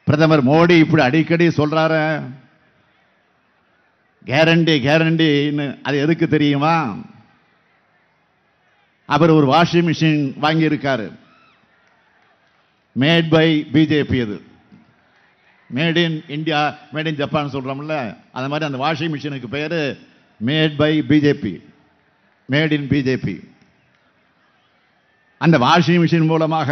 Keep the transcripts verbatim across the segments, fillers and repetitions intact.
பிரதமர் மோடி இப்படி அடிக்கடி சொல்றாரு கேரண்டி கேரண்டின்னு. அது எதுக்கு தெரியுமா? அவர் ஒரு வாஷிங் மிஷின் வாங்கியிருக்காரு, மேட் பை பிஜேபி. அது made in India, made in Japan சொல்றோம்ல, அது மாதிரி அந்த வாஷிங் மிஷினுக்கு பேரு made by BJP, made in BJP. அந்த வாஷிங் மிஷின் மூலமாக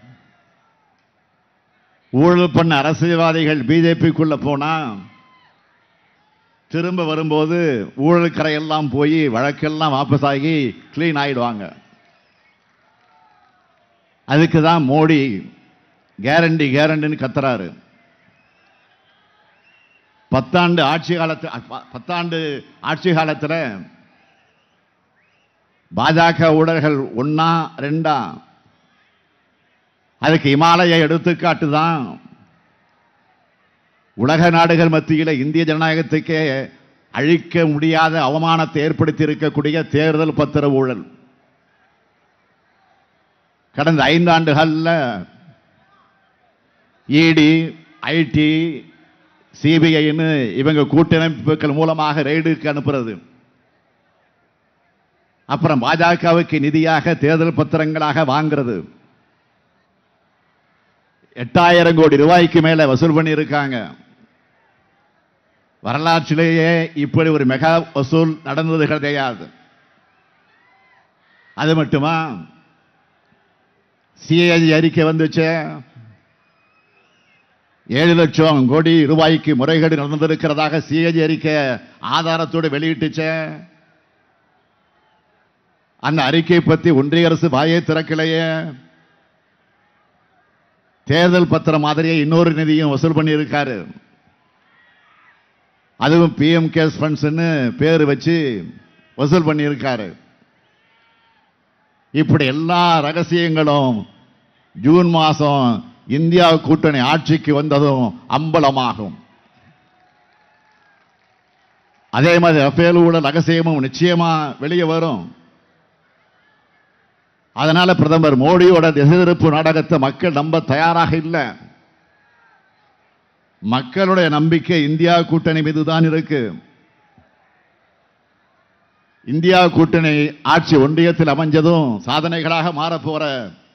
ஊழல் பண்ண அரசியல்வாதிகள் பிஜேபிக்குள்ள போனா திரும்ப வரும்போது ஊழல் கரையெல்லாம் போய் வழக்கெல்லாம் வாபஸ் ஆகி கிளீன் ஆயிடுவாங்க. அதுக்கு தான் மோடி கேரண்டி கேரண்டின்னு கத்துறாரு. பத்தாண்டு ஆட்சி காலத்தில் பத்தாண்டு ஆட்சி காலத்தில் பாஜக ஊழல்கள் ஒன்னா ரெண்டா? அதுக்கு இமாலய எடுத்துக்காட்டு தான். உலக நாடுகள் மத்தியில் இந்திய ஜனநாயகத்துக்கே அழிக்க முடியாத அவமானத்தை ஏற்படுத்தி இருக்கக்கூடிய தேர்தல் பத்திர ஊழல். கடந்த ஐந்தாண்டுகளில் இடி, ஐடி, சிபிஐன்னு இவங்க கூட்டமைப்புகள் மூலமாக ரெய்டுக்கு அனுப்புறது, அப்புறம் பாஜகவுக்கு நிதியாக தேர்தல் பத்திரங்களாக வாங்கிறது, எட்டாயிரம் கோடி ரூபாய்க்கு மேல வசூல் பண்ணி இருக்காங்க. வரலாற்றிலேயே இப்படி ஒரு மெகா வசூல் நடந்தது கிடையாது. அது மட்டுமா, சிஏஜி அறிக்கை வந்துச்சு, ஏழு லட்சம் கோடி ரூபாய்க்கு முறைகேடு நடந்திருக்கிறதாக சிஏஜி அறிக்கை ஆதாரத்தோடு வெளியிட்டுச்சு. அந்த அறிக்கை பற்றி ஒன்றிய அரசு வாயை திறக்கலையே. தேர்தல் பத்திரம் மாதிரியே இன்னொரு நிதியும் வசூல் பண்ணி இருக்காரு. அதுவும் பிஎம் கேர்ஸ் ஃபண்ட்ஸ் பேர் வச்சு வசூல் பண்ணி இருக்காரு. இப்படி எல்லா ரகசியங்களும் ஜூன் மாசம் இந்தியா கூட்டணி ஆட்சிக்கு வந்ததும் அம்பலமாகும். அதே மாதிரி ரஃபேல் ஊழல் ரகசியமும் நிச்சயமா வெளியே வரும். அதனால பிரதமர் மோடியோட திசை திருப்பு நாடகத்தை மக்கள் நம்ப தயாராக இல்லை. மக்களுடைய நம்பிக்கை இந்தியா கூட்டணி மீதுதான் இருக்கு. இந்தியா கூட்டணி ஆட்சி ஒன்றியத்தில் அமைஞ்சதும் சாதனைகளாக மாறப்போற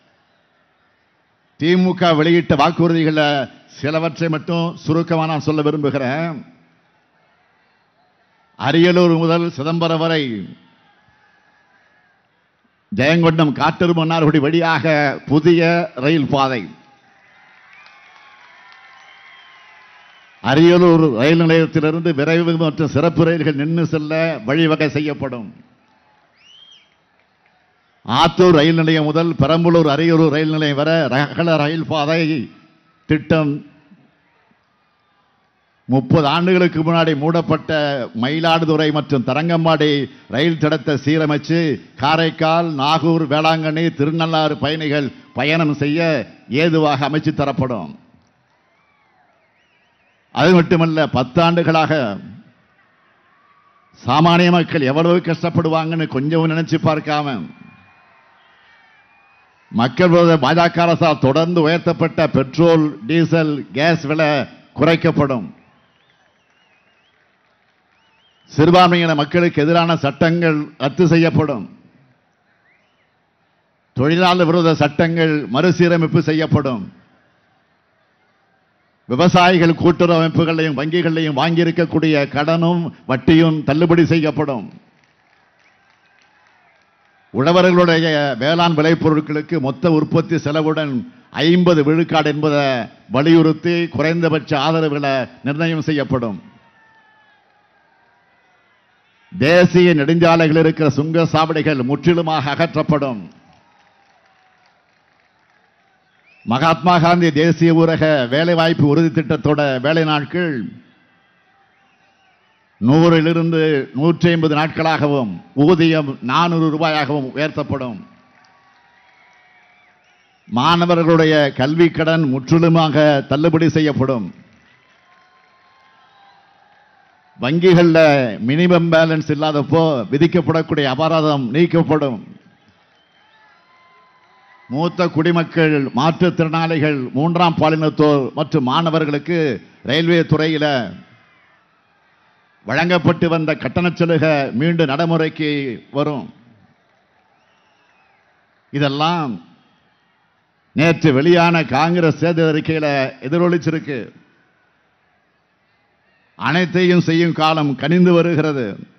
திமுக வெளியிட்ட வாக்குறுதிகளை சிலவற்றை மட்டும் சுருக்கமாக நான் சொல்ல விரும்புகிறேன். அரியலூர் முதல் சிதம்பரம் வரை ஜெயங்கொண்டம் காட்டெருமன்னார்குடி வழியாக புதிய ரயில் பாதை, அரியலூர் ரயில் நிலையத்திலிருந்து விரைவு மற்றும் சிறப்பு ரயில்கள் நின்று செல்ல வழிவகை செய்யப்படும். ஆத்தூர் ரயில் நிலையம் முதல் பெரம்பலூர் அரியலூர் ரயில் நிலையம் வரை அகல ரயில் பாதை திட்டம். முப்பது ஆண்டுகளுக்கு முன்னாடி மூடப்பட்ட மயிலாடுதுறை மற்றும் தரங்கம்பாடி ரயில் தடத்தை சீரமைச்சு காரைக்கால், நாகூர், வேளாங்கண்ணி, திருநள்ளாறு பயணிகள் பயணம் செய்ய ஏதுவாக அமைச்சு தரப்படும். அது மட்டுமல்ல, பத்தாண்டுகளாக சாமானிய மக்கள் எவ்வளவு கஷ்டப்படுவாங்கன்னு கொஞ்சம் நினைச்சு பார்க்காம மக்கள் பாஜக அரசால் தொடர்ந்து உயர்த்தப்பட்ட பெட்ரோல், டீசல், கேஸ் விலை குறைக்கப்படும். சிறுபான்மையின மக்களுக்கு எதிரான சட்டங்கள் ரத்து செய்யப்படும். தொழிலாளர் விரோத சட்டங்கள் மறுசீரமைப்பு செய்யப்படும். விவசாயிகள் கூட்டுறவு அமைப்புகளையும் வங்கிகளையும் வாங்கியிருக்கக்கூடிய கடனும் வட்டியும் தள்ளுபடி செய்யப்படும். உழவர்களுடைய வேளாண் விளைபொருட்களுக்கு மொத்த உற்பத்தி செலவுடன் ஐம்பது விழுக்காடு என்பதை வலியுறுத்தி குறைந்தபட்ச ஆதரவு விலை நிர்ணயம் செய்யப்படும். தேசிய நெடுஞ்சாலைகள் இருக்கிற சுங்க சாவடிகள் முற்றிலுமாக அகற்றப்படும். மகாத்மா காந்தி தேசிய ஊரக வேலைவாய்ப்பு உறுதி திட்டத்தோட வேலை நாட்கள் நூறிலிருந்து நூற்றி ஐம்பது நாட்களாகவும் ஊதியம் நானூறு ரூபாயாகவும் உயர்த்தப்படும். மாணவர்களுடைய கல்வி கடன் முற்றிலுமாக தள்ளுபடி செய்யப்படும். வங்கிகளில் மினிமம் பேலன்ஸ் இல்லாதப்போ விதிக்கப்படக்கூடிய அபராதம் நீக்கப்படும். மூத்த குடிமக்கள், மாற்றுத்திறனாளிகள், மூன்றாம் பாலினத்தோர் மற்றும் மாணவர்களுக்கு ரயில்வே துறையில வழங்கப்பட்டு வந்த கட்டணச் சலுகை மீண்டும் நடைமுறைக்கு வரும். இதெல்லாம் நேற்று வெளியான காங்கிரஸ் தேர்தல் அறிக்கையில எதிரொலிச்சிருக்கு. அனைத்தையும் செய்யும் காலம் கனிந்து வருகிறது.